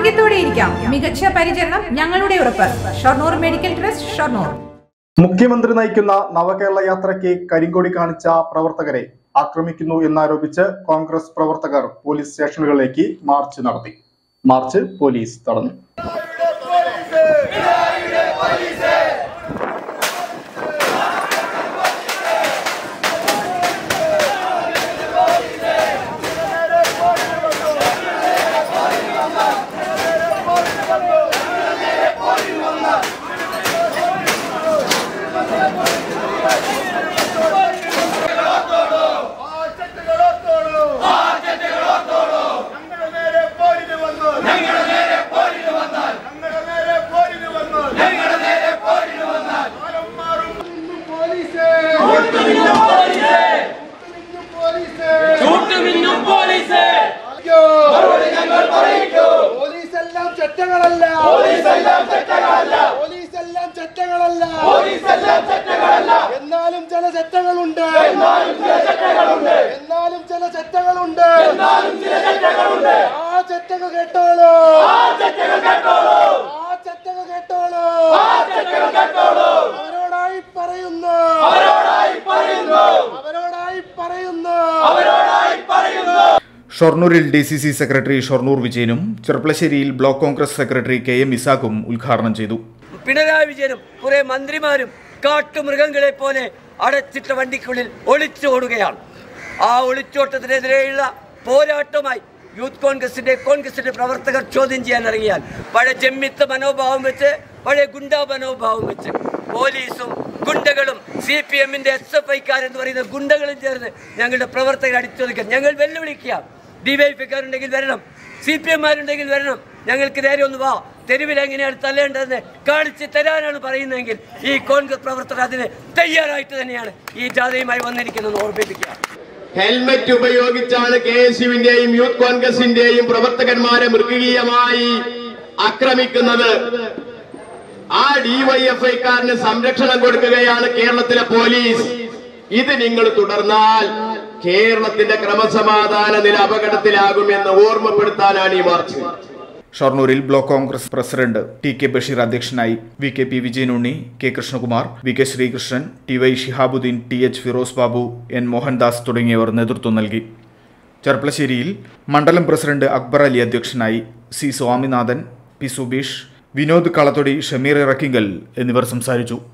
ആരോഗ്യത്തോടെയിരിക്കാം. മികച്ച പരിചരണം ഞങ്ങളുടെ ഉറപ്പ്. Shoranur medical trust, Shoranur. മുഖ്യമന്ത്രി നയിക്കുന്ന നവകേരള യാത്രയ്ക്ക് കരിങ്കൊടി കാണിച്ച പ്രവർത്തകരെ ആക്രമിക്കുന്നു എന്നാരോപിച്ച് കോൺഗ്രസ് പ്രവർത്തകർ പോലീസ് സ്റ്റേഷനുകളിലേക്ക് മാർച്ച് നടത്തി. മാർച്ച് പോലീസ് തടഞ്ഞു. എന്നാലും ചില ചട്ടങ്ങളുണ്ട്. ആ ചട്ടങ്ങൾ കേട്ടോളൂ. അവരോടായി പറയുന്നു. ഷൊർണൂരിൽ DCC സെക്രട്ടറി ഷൊർണൂർ വിജയനും ചെർപ്പളശ്ശേരിയിൽ ബ്ലോക്ക് കോൺഗ്രസ് സെക്രട്ടറി KM ഇസാഖും ഉദ്ഘാടനം ചെയ്തു. പിണറായി വിജയനും കുറെ മന്ത്രിമാരും കാട്ടുമൃഗങ്ങളെ പോലെ അടച്ചിട്ട വണ്ടിക്കുള്ളിൽ ഒളിച്ചോടുകയാണ്. ആ ഒളിച്ചോട്ടത്തിനെതിരെയുള്ള പോരാട്ടമായി യൂത്ത് കോൺഗ്രസിന്റെ പ്രവർത്തകർ ചോദ്യം ചെയ്യാൻ ഇറങ്ങിയാൽ പഴയ ജമ്മിത്ത മനോഭാവം വെച്ച്, പഴയ ഗുണ്ടാ മനോഭാവം വെച്ച് പോലീസും ഗുണ്ടകളും CPMന്റെ SFIക്കാരെന്ന് പറയുന്ന ഗുണ്ടകളും ചേർന്ന് ഞങ്ങളുടെ പ്രവർത്തകരെ അടിച്ചൊതുക്കാൻ ഞങ്ങൾ വെല്ലുവിളിക്കുക. DYFIക്കാരുണ്ടെങ്കിൽ വരണം, CPMമാരുണ്ടെങ്കിൽ വരണം, ഞങ്ങൾക്ക് നേരെ ഒന്ന് വാ, തെരുവിൽ എങ്ങനെയാണ് തല്ലേണ്ടതെന്ന് കാണിച്ച് തരാനാണ് പറയുന്നതെങ്കിൽ ഈ കോൺഗ്രസ് പ്രവർത്തകർ അതിന് തയ്യാറായിട്ട് തന്നെയാണ് ഈ ജാഥയുമായി വന്നിരിക്കുന്നത് ഓർമ്മിപ്പിക്കുക. ഹെൽമറ്റ് ഉപയോഗിച്ചാണ് KSUവിന്റെയും യൂത്ത് കോൺഗ്രസിന്റെയും പ്രവർത്തകന്മാരെ മൃഗീയമായി ആക്രമിക്കുന്നത്. ആ DYFIക്കാരന് സംരക്ഷണം കൊടുക്കുകയാണ് കേരളത്തിലെ പോലീസ്. ഇത് നിങ്ങൾ തുടർന്നാൽ കേരളത്തിന്റെ ക്രമസമാധാന നില അപകടത്തിലാകുമെന്ന് ഓർമ്മപ്പെടുത്താനാണ് ഈ മാർച്ച്. ഷൊർണൂരിൽ block Congress president TK Basheer അധ്യക്ഷനായി. VKP Vijayanunni, K Krishnakumar, VK Sreekrishnan, TY Shihabuddin, TH Firoz Babu, N Mohandas തുടങ്ങിയവർ നേതൃത്വം നൽകി. ചെർപ്പളശ്ശേരിയിൽ മണ്ഡലം പ്രസിഡന്റ് അക്ബർ അലി അധ്യക്ഷനായി. C സ്വാമിനാഥൻ, P സുബീഷ്, വിനോദ് കളത്തൊടി, ഷമീർ ഇറക്കിങ്കൽ എന്നിവർ സംസാരിച്ചു.